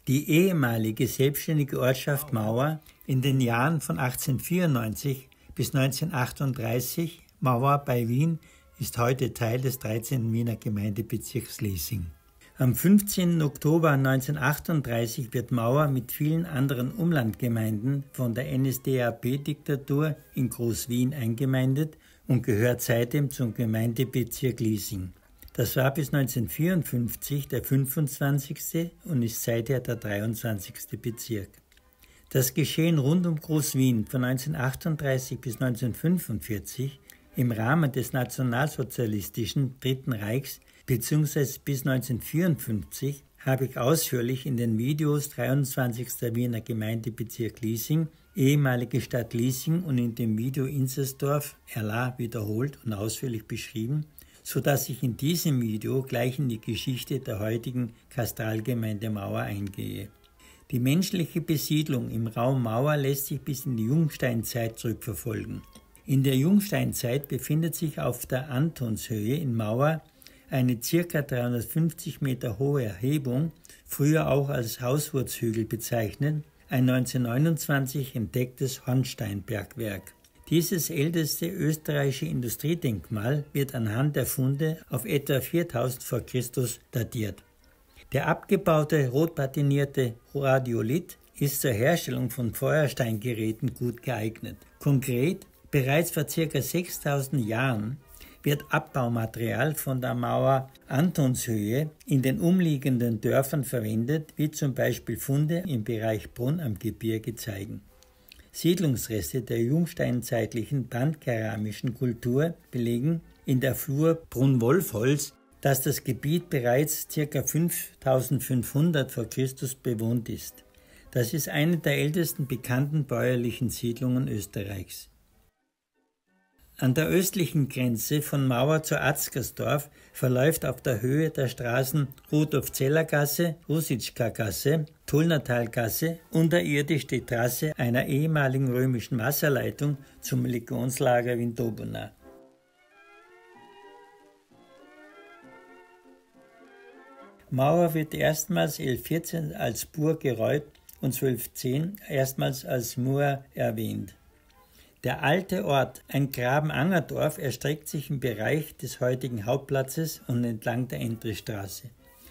Die ehemalige selbstständige Ortschaft Mauer in den Jahren von 1894 bis 1938, Mauer bei Wien, ist heute Teil des 13. Wiener Gemeindebezirks Lessing. Am 15. Oktober 1938 wird Mauer mit vielen anderen Umlandgemeinden von der NSDAP-Diktatur in Groß-Wien eingemeindet und gehört seitdem zum Gemeindebezirk Lessing. Das war bis 1954 der 25. und ist seither der 23. Bezirk. Das Geschehen rund um Groß-Wien von 1938 bis 1945 im Rahmen des nationalsozialistischen Dritten Reichs bzw. bis 1954 habe ich ausführlich in den Videos 23. Wiener Gemeindebezirk Lessing, ehemalige Stadt Lessing und in dem Video Inzersdorf, Erla wiederholt und ausführlich beschrieben, sodass ich in diesem Video gleich in die Geschichte der heutigen Katastralgemeinde Mauer eingehe. Die menschliche Besiedlung im Raum Mauer lässt sich bis in die Jungsteinzeit zurückverfolgen. In der Jungsteinzeit befindet sich auf der Antonshöhe in Mauer eine ca. 350 Meter hohe Erhebung, früher auch als Hauswurzhügel bezeichnet, ein 1929 entdecktes Hornsteinbergwerk. Dieses älteste österreichische Industriedenkmal wird anhand der Funde auf etwa 4000 v. Chr. datiert. Der abgebaute rotpatinierte Radiolith ist zur Herstellung von Feuersteingeräten gut geeignet. Konkret, bereits vor ca. 6000 Jahren wird Abbaumaterial von der Mauer Antonshöhe in den umliegenden Dörfern verwendet, wie zum Beispiel Funde im Bereich Brunn am Gebirge zeigen. Siedlungsreste der jungsteinzeitlichen bandkeramischen Kultur belegen in der Flur Brunn-Wolfholz, dass das Gebiet bereits ca. 5500 v. Chr. Bewohnt ist. Das ist eine der ältesten bekannten bäuerlichen Siedlungen Österreichs. An der östlichen Grenze von Mauer zu Atzgersdorf verläuft auf der Höhe der Straßen Rudolf-Zeller-Gasse, Rusitschka-Gasse, Tullnertalgasse unterirdisch die Trasse einer ehemaligen römischen Wasserleitung zum Legionslager Vindobona. Mauer wird erstmals 1114 als Burg geräumt und 1210 erstmals als Mur erwähnt. Der alte Ort, ein Grabenangerdorf, erstreckt sich im Bereich des heutigen Hauptplatzes und entlang der Entrestraße.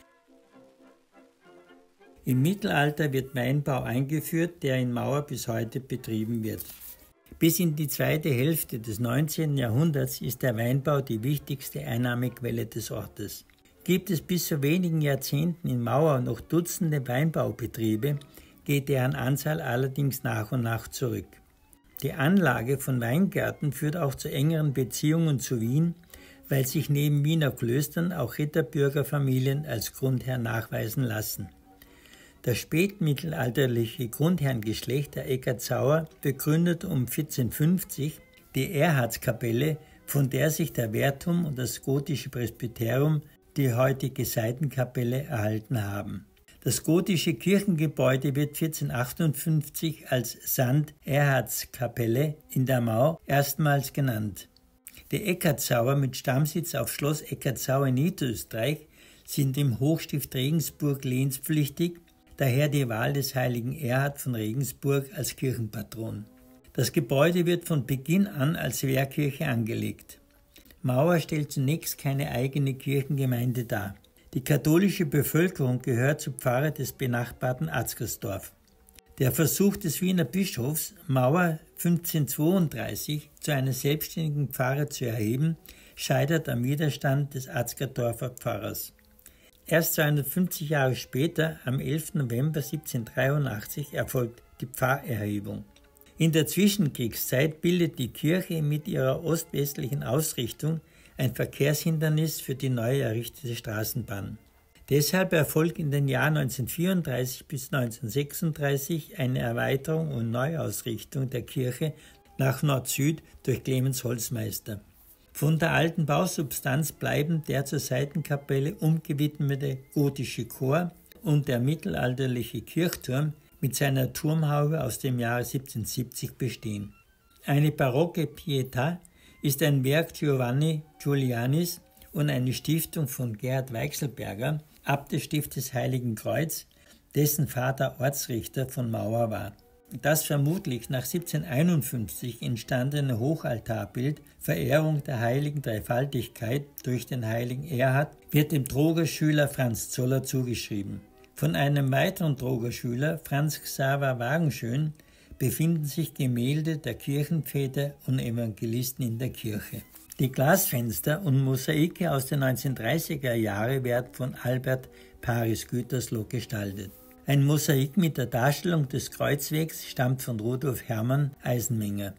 Im Mittelalter wird Weinbau eingeführt, der in Mauer bis heute betrieben wird. Bis in die zweite Hälfte des 19. Jahrhunderts ist der Weinbau die wichtigste Einnahmequelle des Ortes. Gibt es bis zu wenigen Jahrzehnten in Mauer noch Dutzende Weinbaubetriebe, geht deren Anzahl allerdings nach und nach zurück. Die Anlage von Weingärten führt auch zu engeren Beziehungen zu Wien, weil sich neben Wiener Klöstern auch Ritterbürgerfamilien als Grundherr nachweisen lassen. Das spätmittelalterliche Grundherrengeschlecht der Eckartsauer begründet um 1450 die Erhardskapelle, von der sich der Wehrturm und das gotische Presbyterium, die heutige Seitenkapelle, erhalten haben. Das gotische Kirchengebäude wird 1458 als St. Erhardskapelle in der Mau erstmals genannt. Die Eckartsauer mit Stammsitz auf Schloss Eckartsau in Niederösterreich sind im Hochstift Regensburg lehenzpflichtig, daher die Wahl des heiligen Erhard von Regensburg als Kirchenpatron. Das Gebäude wird von Beginn an als Wehrkirche angelegt. Mauer stellt zunächst keine eigene Kirchengemeinde dar. Die katholische Bevölkerung gehört zur Pfarre des benachbarten Atzgersdorf. Der Versuch des Wiener Bischofs, Mauer 1532 zu einer selbstständigen Pfarre zu erheben, scheitert am Widerstand des Atzgerdorfer Pfarrers. Erst 250 Jahre später, am 11. November 1783, erfolgt die Pfarrerhebung. In der Zwischenkriegszeit bildet die Kirche mit ihrer ost-westlichen Ausrichtung ein Verkehrshindernis für die neu errichtete Straßenbahn. Deshalb erfolgt in den Jahren 1934 bis 1936 eine Erweiterung und Neuausrichtung der Kirche nach Nord-Süd durch Clemens Holzmeister. Von der alten Bausubstanz bleiben der zur Seitenkapelle umgewidmete gotische Chor und der mittelalterliche Kirchturm mit seiner Turmhaube aus dem Jahre 1770 bestehen. Eine barocke Pietà ist ein Werk Giovanni Giulianis und eine Stiftung von Gerhard Weichselberger, Abt des Stiftes Heiligen Kreuz, dessen Vater Ortsrichter von Mauer war. Das vermutlich nach 1751 entstandene Hochaltarbild Verehrung der heiligen Dreifaltigkeit durch den heiligen Erhard wird dem Drogerschüler Franz Zoller zugeschrieben. Von einem weiteren Drogerschüler, Franz Xaver Wagenschön, befinden sich Gemälde der Kirchenväter und Evangelisten in der Kirche. Die Glasfenster und Mosaike aus den 1930er Jahren werden von Albert Paris Gütersloh gestaltet. Ein Mosaik mit der Darstellung des Kreuzwegs stammt von Rudolf Hermann Eisenmenger.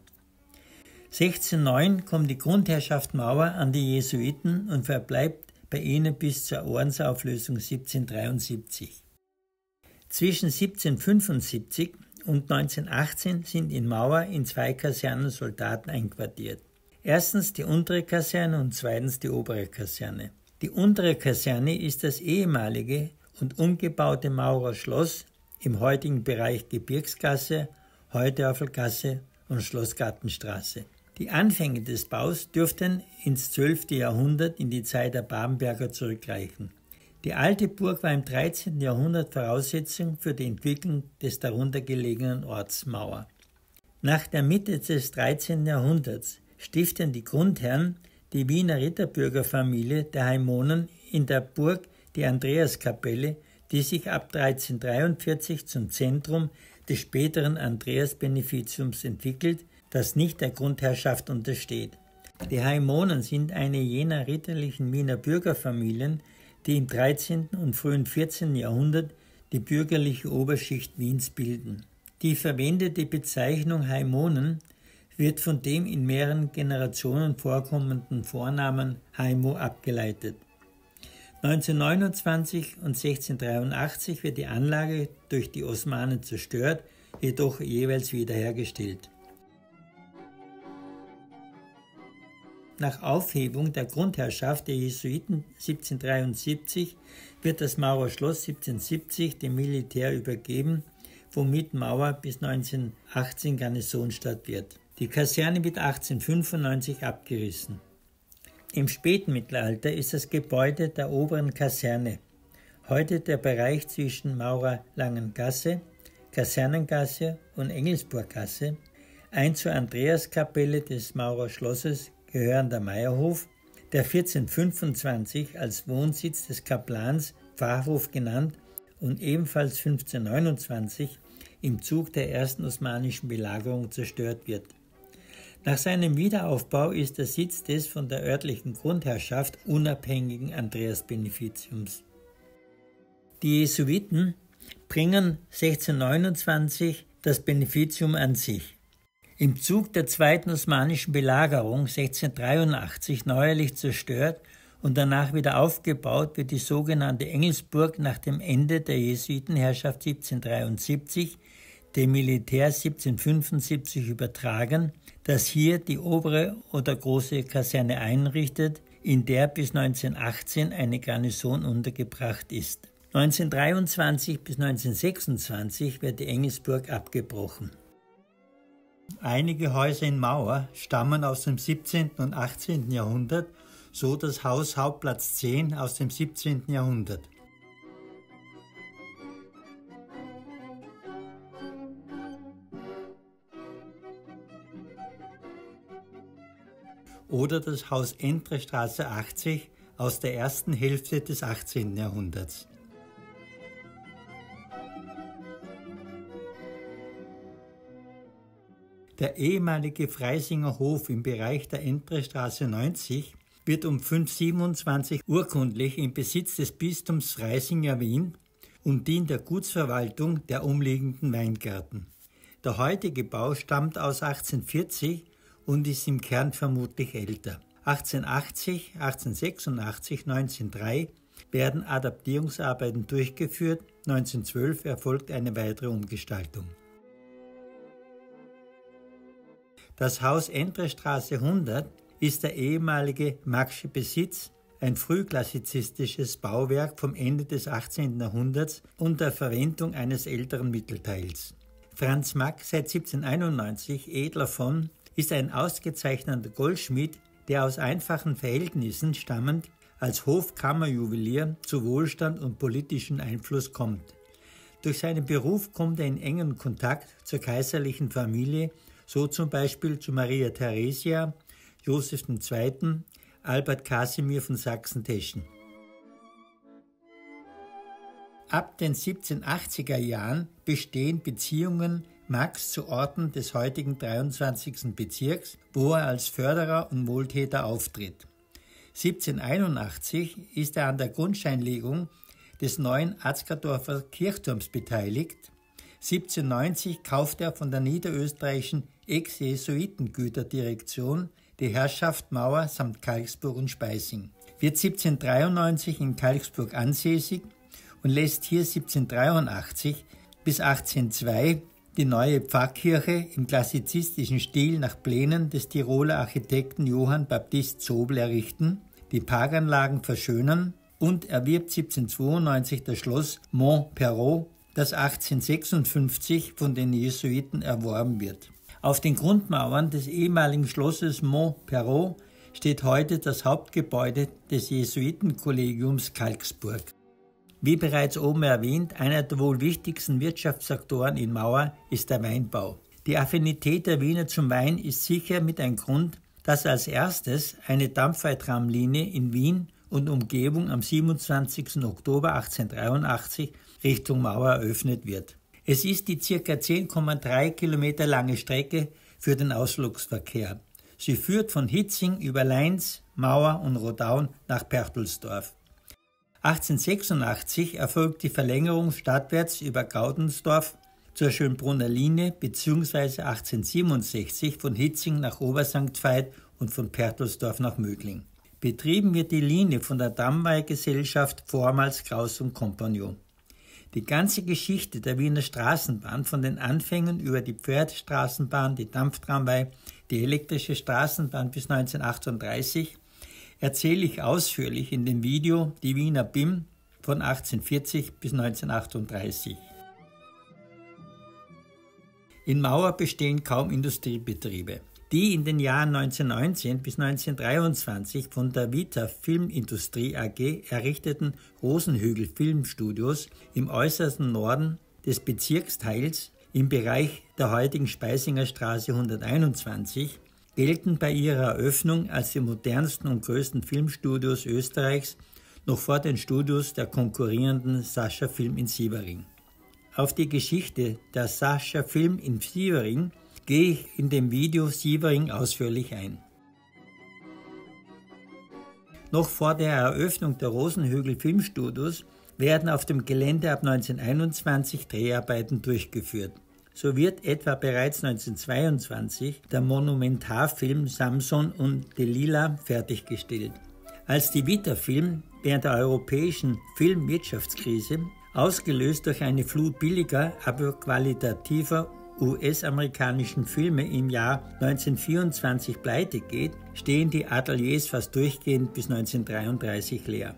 1609 kommt die Grundherrschaft Mauer an die Jesuiten und verbleibt bei ihnen bis zur Ordensauflösung 1773. Zwischen 1775 und 1918 sind in Mauer in 2 Kasernen Soldaten einquartiert. Erstens die untere Kaserne und zweitens die obere Kaserne. Die untere Kaserne ist das ehemalige und umgebaute Maurer Schloss im heutigen Bereich Gebirgsgasse, Heudörfelgasse und Schlossgartenstraße. Die Anfänge des Baus dürften ins 12. Jahrhundert in die Zeit der Babenberger zurückreichen. Die alte Burg war im 13. Jahrhundert Voraussetzung für die Entwicklung des darunter gelegenen Orts Mauer. Nach der Mitte des 13. Jahrhunderts stiften die Grundherren, die Wiener Ritterbürgerfamilie der Heimonen, in der Burg die Andreaskapelle, die sich ab 1343 zum Zentrum des späteren Andreasbeneficiums entwickelt, das nicht der Grundherrschaft untersteht. Die Heimonen sind eine jener ritterlichen Wiener Bürgerfamilien, die im 13. und frühen 14. Jahrhundert die bürgerliche Oberschicht Wiens bilden. Die verwendete Bezeichnung Heimonen wird von dem in mehreren Generationen vorkommenden Vornamen Heimo abgeleitet. 1929 und 1683 wird die Anlage durch die Osmanen zerstört, jedoch jeweils wiederhergestellt. Nach Aufhebung der Grundherrschaft der Jesuiten 1773 wird das Mauer Schloss 1770 dem Militär übergeben, womit Mauer bis 1918 Garnisonsstadt wird. Die Kaserne wird 1895 abgerissen. Im Spätmittelalter ist das Gebäude der oberen Kaserne, heute der Bereich zwischen Maurer Langengasse, Kasernengasse und Engelsburggasse, ein zur Andreaskapelle des Maurer Schlosses gehörender Meierhof, der 1425 als Wohnsitz des Kaplans Pfarrhof genannt und ebenfalls 1529 im Zug der ersten osmanischen Belagerung zerstört wird. Nach seinem Wiederaufbau ist der Sitz des von der örtlichen Grundherrschaft unabhängigen Andreasbeneficiums. Die Jesuiten bringen 1629 das Beneficium an sich. Im Zug der zweiten osmanischen Belagerung 1683 neuerlich zerstört und danach wieder aufgebaut wird die sogenannte Engelsburg nach dem Ende der Jesuitenherrschaft 1773 dem Militär 1775 übertragen, das hier die obere oder große Kaserne einrichtet, in der bis 1918 eine Garnison untergebracht ist. 1923 bis 1926 wird die Engelsburg abgebrochen. Einige Häuser in Mauer stammen aus dem 17. und 18. Jahrhundert, so das Haus Hauptplatz 10 aus dem 17. Jahrhundert. Oder das Haus Entrestraße 80 aus der ersten Hälfte des 18. Jahrhunderts. Der ehemalige Freisinger Hof im Bereich der Entrestraße 90 wird um 527 urkundlich im Besitz des Bistums Freising Wien und dient der Gutsverwaltung der umliegenden Weingärten. Der heutige Bau stammt aus 1840 und ist im Kern vermutlich älter. 1880, 1886, 1903 werden Adaptierungsarbeiten durchgeführt, 1912 erfolgt eine weitere Umgestaltung. Das Haus Entrestraße 100 ist der ehemalige Macksche Besitz, ein frühklassizistisches Bauwerk vom Ende des 18. Jahrhunderts unter Verwendung eines älteren Mittelteils. Franz Mack, seit 1791 Edler von, ist ein ausgezeichneter Goldschmied, der aus einfachen Verhältnissen stammend als Hofkammerjuwelier zu Wohlstand und politischen Einfluss kommt. Durch seinen Beruf kommt er in engen Kontakt zur kaiserlichen Familie, so zum Beispiel zu Maria Theresia, Josef II., Albert Kasimir von Sachsen-Teschen. Ab den 1780er Jahren bestehen Beziehungen Max zu Orten des heutigen 23. Bezirks, wo er als Förderer und Wohltäter auftritt. 1781 ist er an der Grundsteinlegung des neuen Atzgerdorfer Kirchturms beteiligt. 1790 kauft er von der niederösterreichischen Ex-Jesuitengüterdirektion die Herrschaft Mauer samt Kalksburg und Speising, wird 1793 in Kalksburg ansässig und lässt hier 1783 bis 1802 die neue Pfarrkirche im klassizistischen Stil nach Plänen des Tiroler Architekten Johann Baptist Zobel errichten, die Parkanlagen verschönern und erwirbt 1792 das Schloss Montperrot, das 1856 von den Jesuiten erworben wird. Auf den Grundmauern des ehemaligen Schlosses Montperrot steht heute das Hauptgebäude des Jesuitenkollegiums Kalksburg. Wie bereits oben erwähnt, einer der wohl wichtigsten Wirtschaftssektoren in Mauer ist der Weinbau. Die Affinität der Wiener zum Wein ist sicher mit ein Grund, dass als erstes eine Dampfweitramlinie in Wien und Umgebung am 27. Oktober 1883 Richtung Mauer eröffnet wird. Es ist die ca. 10,3 Kilometer lange Strecke für den Ausflugsverkehr. Sie führt von Hitzing über Leins, Mauer und Rodaun nach Perchtoldsdorf. 1886 erfolgt die Verlängerung stadtwärts über Gaudensdorf zur Schönbrunner Linie bzw. 1867 von Hitzing nach Obersankt Veit und von Perchtoldsdorf nach Mödling. Betrieben wird die Linie von der Dammweih-Gesellschaft vormals Kraus und Compagnon. Die ganze Geschichte der Wiener Straßenbahn von den Anfängen über die Pferdestraßenbahn, die Dampftramway, die elektrische Straßenbahn bis 1938 erzähle ich ausführlich in dem Video Die Wiener BIM von 1840 bis 1938. In Mauer bestehen kaum Industriebetriebe. Die in den Jahren 1919 bis 1923 von der Vita Filmindustrie AG errichteten Rosenhügel Filmstudios im äußersten Norden des Bezirksteils im Bereich der heutigen Speisinger Straße 121 gelten bei ihrer Eröffnung als die modernsten und größten Filmstudios Österreichs, noch vor den Studios der konkurrierenden Sascha Film in Sievering. Auf die Geschichte der Sascha Film in Sievering gehe ich in dem Video Sievering ausführlich ein. Noch vor der Eröffnung der Rosenhügel Filmstudios werden auf dem Gelände ab 1921 Dreharbeiten durchgeführt. So wird etwa bereits 1922 der Monumentarfilm Samson und Delilah fertiggestellt. Als die Vita-Film während der europäischen Filmwirtschaftskrise, ausgelöst durch eine Flut billiger, aber qualitativer US-amerikanischen Filme im Jahr 1924 pleite geht, stehen die Ateliers fast durchgehend bis 1933 leer.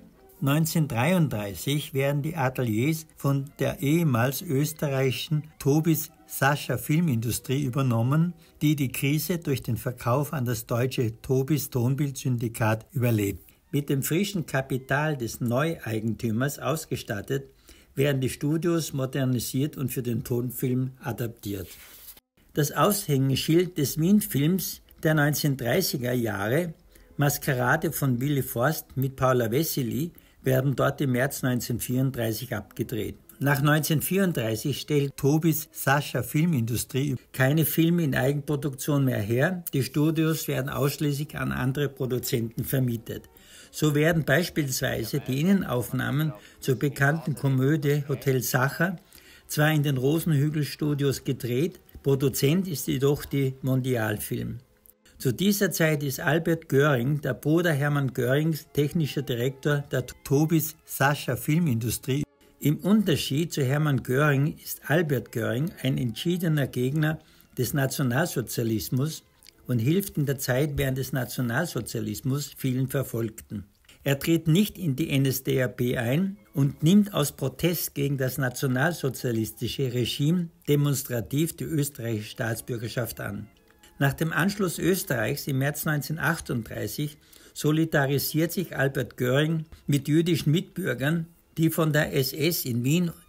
1933 werden die Ateliers von der ehemals österreichischen Tobis Sascha Filmindustrie übernommen, die die Krise durch den Verkauf an das deutsche Tobis Tonbildsyndikat überlebt. Mit dem frischen Kapital des Neueigentümers ausgestattet, werden die Studios modernisiert und für den Tonfilm adaptiert. Das Aushängeschild des Wien-Films der 1930er Jahre, Maskerade von Willy Forst mit Paula Wessely, werden dort im März 1934 abgedreht. Nach 1934 stellt Tobis Sascha Filmindustrie keine Filme in Eigenproduktion mehr her, die Studios werden ausschließlich an andere Produzenten vermietet. So werden beispielsweise die Innenaufnahmen zur bekannten Komödie Hotel Sacher zwar in den Rosenhügel-Studios gedreht, Produzent ist jedoch die Mondialfilm. Zu dieser Zeit ist Albert Göring, der Bruder Hermann Görings, technischer Direktor der Tobis Sascha Filmindustrie. Im Unterschied zu Hermann Göring ist Albert Göring ein entschiedener Gegner des Nationalsozialismus und hilft in der Zeit während des Nationalsozialismus vielen Verfolgten. Er tritt nicht in die NSDAP ein und nimmt aus Protest gegen das nationalsozialistische Regime demonstrativ die österreichische Staatsbürgerschaft an. Nach dem Anschluss Österreichs im März 1938 solidarisiert sich Albert Göring mit jüdischen Mitbürgern, die von der SS in Wien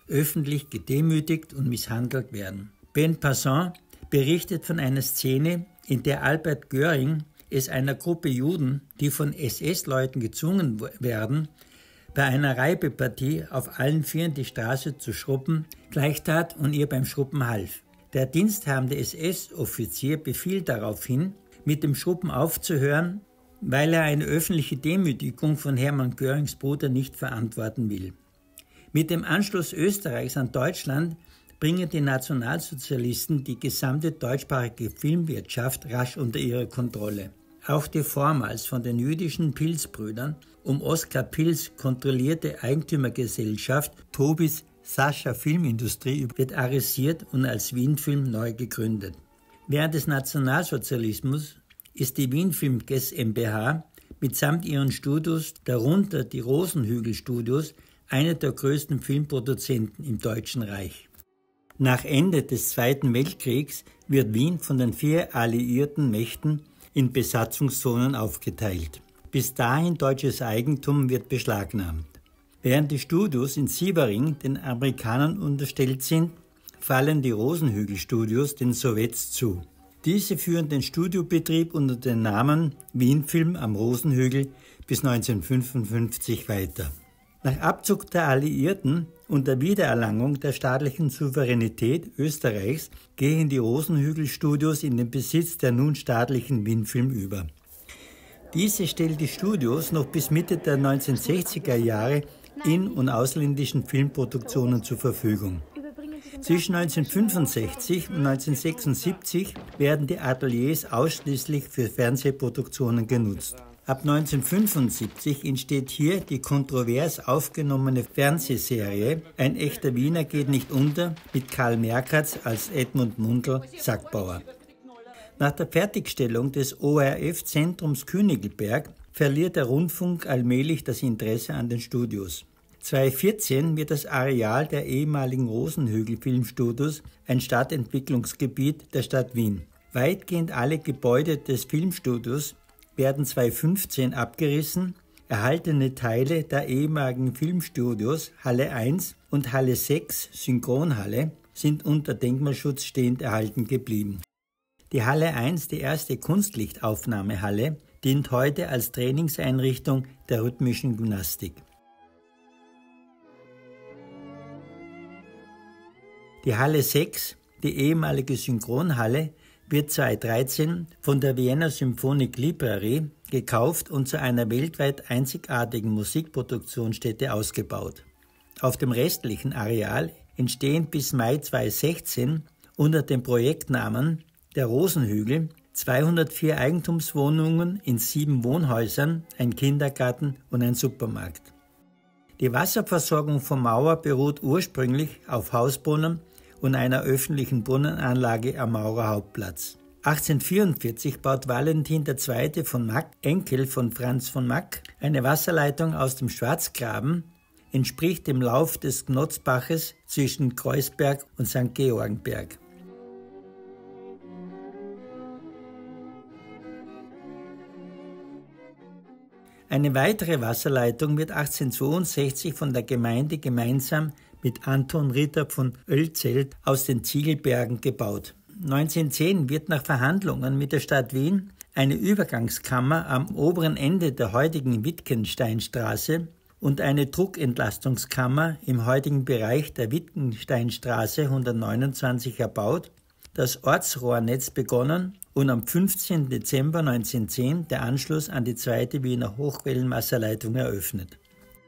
öffentlich gedemütigt und misshandelt werden. Ben Passant berichtet von einer Szene, in der Albert Göring es einer Gruppe Juden, die von SS-Leuten gezwungen werden, bei einer Reibepartie auf allen Vieren die Straße zu schrubben, gleichtat und ihr beim Schrubben half. Der diensthabende SS-Offizier befiehlt daraufhin, mit dem Schrubben aufzuhören, weil er eine öffentliche Demütigung von Hermann Görings Bruder nicht verantworten will. Mit dem Anschluss Österreichs an Deutschland bringen die Nationalsozialisten die gesamte deutschsprachige Filmwirtschaft rasch unter ihre Kontrolle. Auch die vormals von den jüdischen Pilz-Brüdern um Oskar Pilz kontrollierte Eigentümergesellschaft Tobis Sascha Filmindustrie wird arisiert und als Wienfilm neu gegründet. Während des Nationalsozialismus ist die Wienfilm GmbH mitsamt ihren Studios, darunter die Rosenhügel-Studios, einer der größten Filmproduzenten im Deutschen Reich. Nach Ende des Zweiten Weltkriegs wird Wien von den 4 alliierten Mächten in Besatzungszonen aufgeteilt. Bis dahin deutsches Eigentum wird beschlagnahmt. Während die Studios in Sievering den Amerikanern unterstellt sind, fallen die Rosenhügel-Studios den Sowjets zu. Diese führen den Studiobetrieb unter dem Namen Wienfilm am Rosenhügel bis 1955 weiter. Nach Abzug der Alliierten und der Wiedererlangung der staatlichen Souveränität Österreichs gehen die Rosenhügel-Studios in den Besitz der nun staatlichen Wienfilm über. Diese stellt die Studios noch bis Mitte der 1960er Jahre in- und ausländischen Filmproduktionen zur Verfügung. Zwischen 1965 und 1976 werden die Ateliers ausschließlich für Fernsehproduktionen genutzt. Ab 1975 entsteht hier die kontrovers aufgenommene Fernsehserie Ein echter Wiener geht nicht unter mit Karl Merkatz als Edmund Mundl, Sackbauer. Nach der Fertigstellung des ORF-Zentrums Königelberg verliert der Rundfunk allmählich das Interesse an den Studios. 2014 wird das Areal der ehemaligen Rosenhügel-Filmstudios ein Stadtentwicklungsgebiet der Stadt Wien. Weitgehend alle Gebäude des Filmstudios werden 2015 abgerissen. Erhaltene Teile der ehemaligen Filmstudios Halle 1 und Halle 6 Synchronhalle sind unter Denkmalschutz stehend erhalten geblieben. Die Halle 1, die erste Kunstlichtaufnahmehalle, dient heute als Trainingseinrichtung der rhythmischen Gymnastik. Die Halle 6, die ehemalige Synchronhalle, wird 2013 von der Vienna Symphonic Library gekauft und zu einer weltweit einzigartigen Musikproduktionsstätte ausgebaut. Auf dem restlichen Areal entstehen bis Mai 2016 unter dem Projektnamen Der Rosenhügel 204 Eigentumswohnungen in 7 Wohnhäusern, ein Kindergarten und ein Supermarkt. Die Wasserversorgung von Mauer beruht ursprünglich auf Hausbrunnen und einer öffentlichen Brunnenanlage am Maurer Hauptplatz. 1844 baut Valentin II. Von Mack, Enkel von Franz von Mack, eine Wasserleitung aus dem Schwarzgraben, entspricht dem Lauf des Gnotzbaches zwischen Kreuzberg und St. Georgenberg. Eine weitere Wasserleitung wird 1862 von der Gemeinde gemeinsam mit Anton Ritter von Oelzelt aus den Ziegelbergen gebaut. 1910 wird nach Verhandlungen mit der Stadt Wien eine Übergangskammer am oberen Ende der heutigen Wittgensteinstraße und eine Druckentlastungskammer im heutigen Bereich der Wittgensteinstraße 129 erbaut, das Ortsrohrnetz begonnen und am 15. Dezember 1910 der Anschluss an die zweite Wiener Hochwellenwasserleitung eröffnet.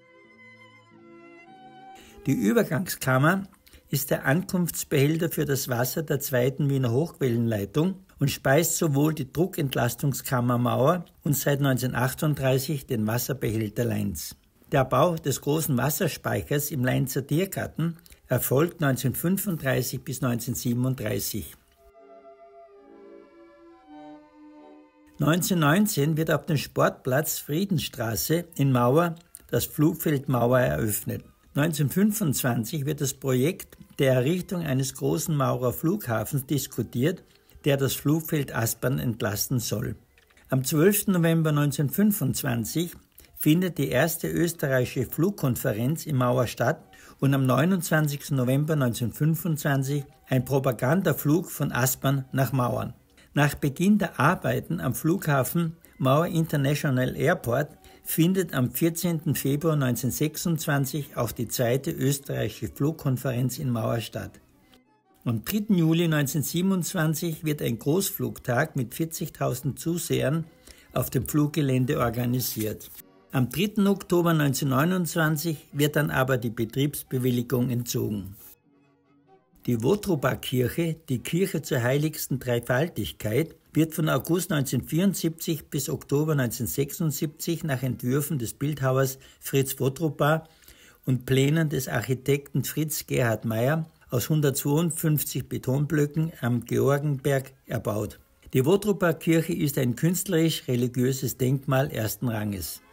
Die Übergangskammer ist der Ankunftsbehälter für das Wasser der zweiten Wiener Hochwellenleitung und speist sowohl die Druckentlastungskammermauer und seit 1938 den Wasserbehälter Leins. Der Bau des großen Wasserspeichers im Leinzer Tiergarten erfolgt 1935 bis 1937. 1919 wird auf dem Sportplatz Friedensstraße in Mauer das Flugfeld Mauer eröffnet. 1925 wird das Projekt der Errichtung eines großen Maurer Flughafens diskutiert, der das Flugfeld Aspern entlasten soll. Am 12. November 1925 findet die erste österreichische Flugkonferenz in Mauer statt und am 29. November 1925 ein Propagandaflug von Aspern nach Mauern. Nach Beginn der Arbeiten am Flughafen Mauer International Airport findet am 14. Februar 1926 auch die zweite österreichische Flugkonferenz in Mauer statt. Am 3. Juli 1927 wird ein Großflugtag mit 40.000 Zusehern auf dem Fluggelände organisiert. Am 3. Oktober 1929 wird dann aber die Betriebsbewilligung entzogen. Die Wotruba-Kirche, die Kirche zur heiligsten Dreifaltigkeit, wird von August 1974 bis Oktober 1976 nach Entwürfen des Bildhauers Fritz Wotruba und Plänen des Architekten Fritz Gerhard Meyer aus 152 Betonblöcken am Georgenberg erbaut. Die Wotruba-Kirche ist ein künstlerisch-religiöses Denkmal ersten Ranges.